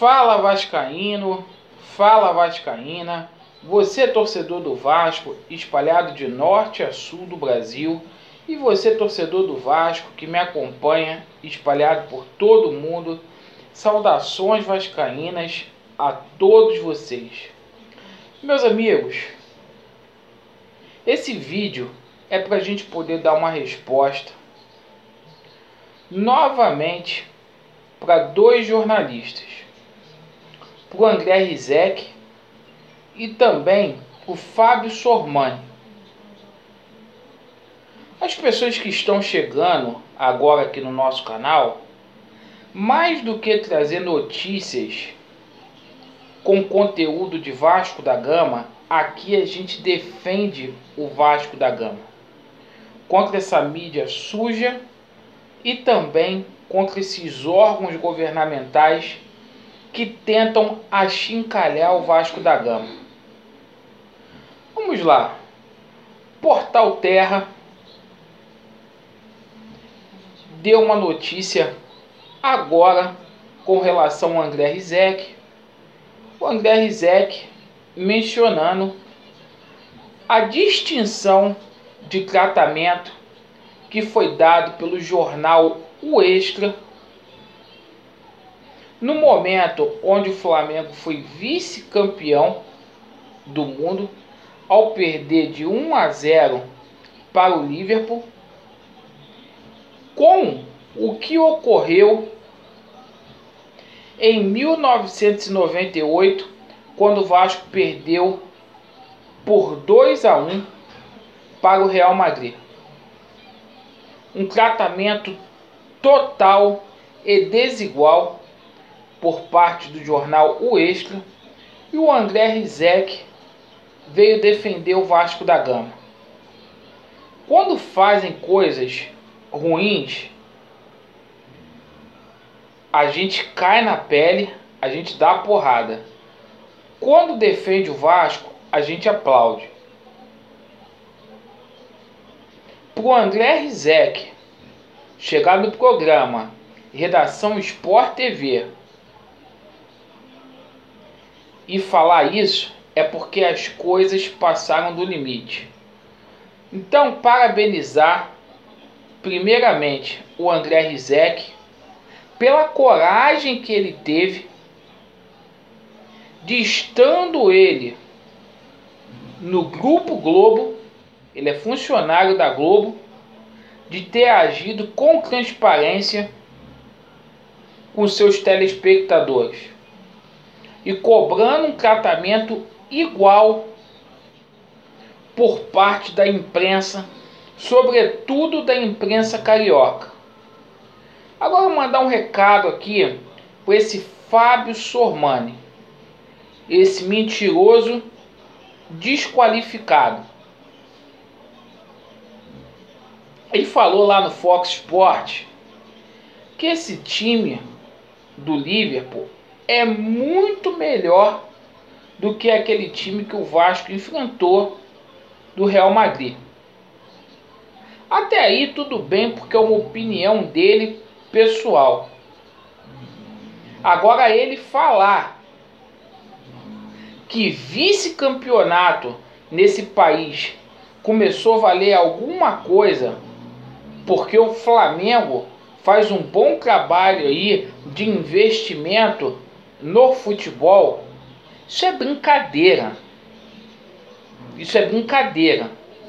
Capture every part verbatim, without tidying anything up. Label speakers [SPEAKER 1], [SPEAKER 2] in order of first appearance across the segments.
[SPEAKER 1] Fala vascaíno, fala vascaína, você torcedor do Vasco espalhado de norte a sul do Brasil e você torcedor do Vasco que me acompanha espalhado por todo o mundo, saudações vascaínas a todos vocês. Meus amigos, esse vídeo é para a gente poder dar uma resposta novamente para dois jornalistas, para o André Rizek e também para o Fábio Sormani. As pessoas que estão chegando agora aqui no nosso canal, mais do que trazer notícias com conteúdo de Vasco da Gama, aqui a gente defende o Vasco da Gama contra essa mídia suja e também contra esses órgãos governamentais que tentam achincalhar o Vasco da Gama. Vamos lá. Portal Terra deu uma notícia agora com relação ao André Rizek. O André Rizek mencionando a distinção de tratamento que foi dado pelo jornal O Extra no momento onde o Flamengo foi vice-campeão do mundo ao perder de um a zero para o Liverpool, com o que ocorreu em mil novecentos e noventa e oito, quando o Vasco perdeu por dois a um para o Real Madrid. Um tratamento total e desigual por parte do jornal O Extra, e o André Rizek veio defender o Vasco da Gama. Quando fazem coisas ruins, a gente cai na pele, a gente dá porrada. Quando defende o Vasco, a gente aplaude. Para o André Rizek chegar no programa Redação Sport T V e falar isso, é porque as coisas passaram do limite. Então, parabenizar primeiramente o André Rizek pela coragem que ele teve de, estando ele no Grupo Globo, ele é funcionário da Globo, de ter agido com transparência com seus telespectadores e cobrando um tratamento igual por parte da imprensa, sobretudo da imprensa carioca. Agora eu vou mandar um recado aqui para esse Fábio Sormani, esse mentiroso desqualificado. Ele falou lá no Fox Sport que esse time do Liverpool é muito melhor do que aquele time que o Vasco enfrentou do Real Madrid. Até aí tudo bem, porque é uma opinião dele pessoal. Agora ele falar que vice-campeonato nesse país começou a valer alguma coisa porque o Flamengo faz um bom trabalho aí de investimento no futebol, isso é brincadeira. Isso é brincadeira.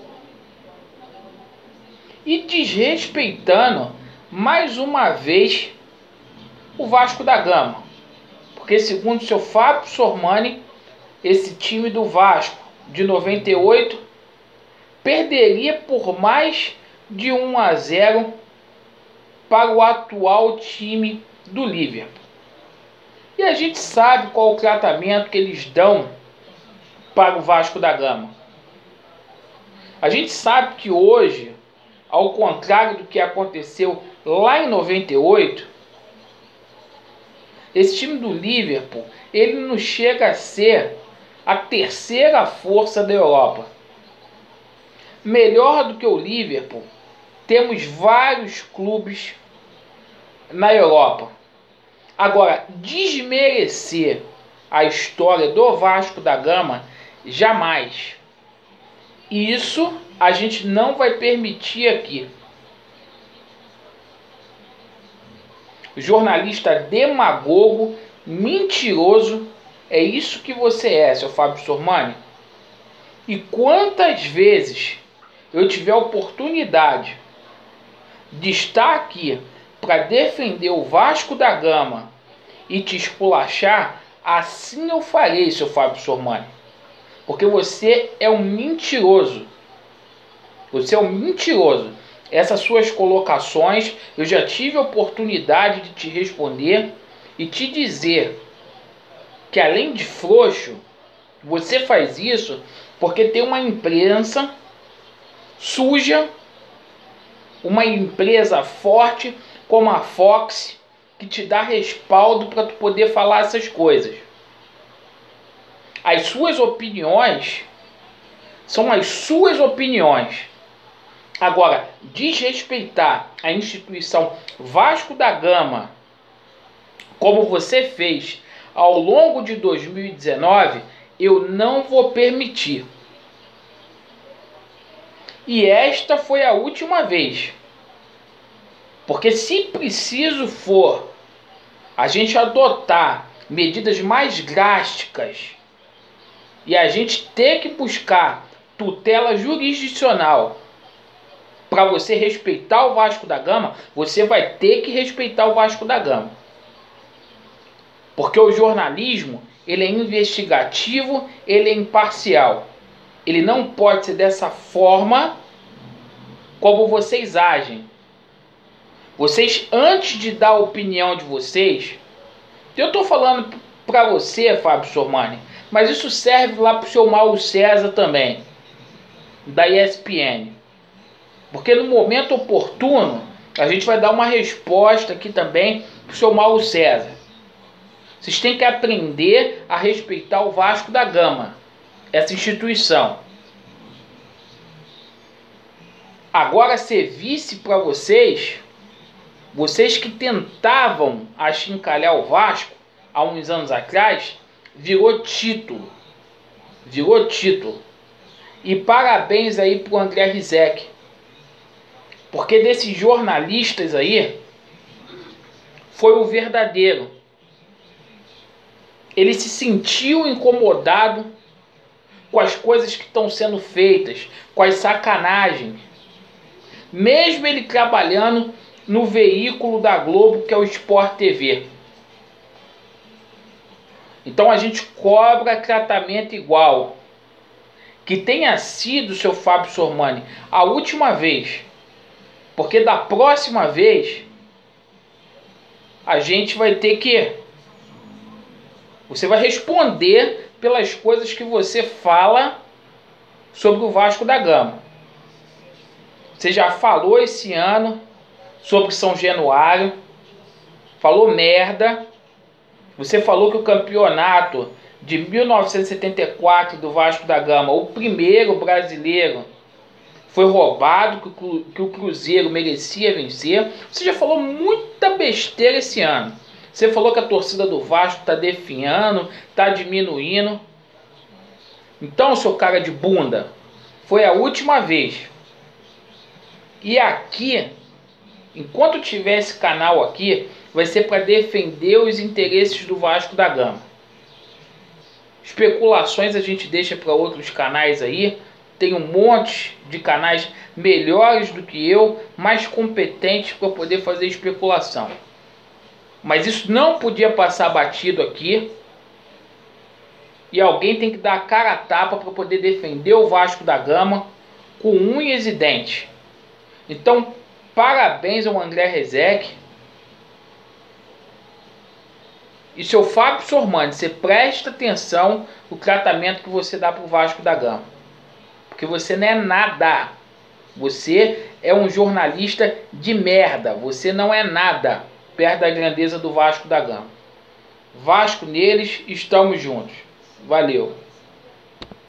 [SPEAKER 1] E desrespeitando mais uma vez o Vasco da Gama, porque segundo o seu Fábio Sormani, esse time do Vasco de noventa e oito perderia por mais de um a zero para o atual time do Liverpool. E a gente sabe qual o tratamento que eles dão para o Vasco da Gama. A gente sabe que hoje, ao contrário do que aconteceu lá em noventa e oito, esse time do Liverpool, ele não chega a ser a terceira força da Europa. Melhor do que o Liverpool, temos vários clubes na Europa. Agora, desmerecer a história do Vasco da Gama, jamais. Isso a gente não vai permitir aqui. Jornalista demagogo, mentiroso, é isso que você é, seu Fábio Sormani. E quantas vezes eu tiver a oportunidade de estar aqui para defender o Vasco da Gama e te esculachar, assim eu farei, seu Fábio Sormani. Porque você é um mentiroso. Você é um mentiroso. Essas suas colocações, eu já tive a oportunidade de te responder e te dizer que, além de frouxo, você faz isso porque tem uma imprensa suja, uma empresa forte como a Fox, que te dá respaldo para tu poder falar essas coisas. As suas opiniões são as suas opiniões. Agora, desrespeitar a instituição Vasco da Gama, como você fez ao longo de dois mil e dezenove, eu não vou permitir. E esta foi a última vez. Porque se preciso for a gente adotar medidas mais drásticas e a gente ter que buscar tutela jurisdicional para você respeitar o Vasco da Gama, você vai ter que respeitar o Vasco da Gama. Porque o jornalismo, ele é investigativo, ele é imparcial. Ele não pode ser dessa forma como vocês agem. Vocês, antes de dar a opinião de vocês, eu estou falando para você, Fábio Sormani, mas isso serve lá para o seu Mauro César também, da E S P N. Porque no momento oportuno, a gente vai dar uma resposta aqui também para o seu Mauro César. Vocês têm que aprender a respeitar o Vasco da Gama, essa instituição. Agora, ser vice para vocês, vocês que tentavam achincalhar o Vasco há uns anos atrás, virou título. Virou título. E parabéns aí pro André Rizek. Porque desses jornalistas aí, foi o verdadeiro. Ele se sentiu incomodado com as coisas que estão sendo feitas, com as sacanagens. Mesmo ele trabalhando no veículo da Globo, que é o Sport T V. Então a gente cobra tratamento igual. Que tenha sido, seu Fábio Sormani, a última vez. Porque da próxima vez, a gente vai ter que... Você vai responder pelas coisas que você fala sobre o Vasco da Gama. Você já falou esse ano sobre São Januário, falou merda. Você falou que o campeonato de mil novecentos e setenta e quatro do Vasco da Gama, o primeiro brasileiro, foi roubado, que o, que o Cruzeiro merecia vencer. Você já falou muita besteira esse ano. Você falou que a torcida do Vasco está definhando, está diminuindo. Então, seu cara de bunda, foi a última vez. E aqui, enquanto tiver esse canal aqui, vai ser para defender os interesses do Vasco da Gama. Especulações a gente deixa para outros canais aí. Tem um monte de canais melhores do que eu, mais competentes para poder fazer especulação. Mas isso não podia passar batido aqui. E alguém tem que dar a cara a tapa para poder defender o Vasco da Gama com unhas e dentes. Então, parabéns ao André Rizek. E seu Fábio Sormani, você presta atenção no tratamento que você dá para o Vasco da Gama. Porque você não é nada. Você é um jornalista de merda. Você não é nada perto da grandeza do Vasco da Gama. Vasco neles, estamos juntos. Valeu.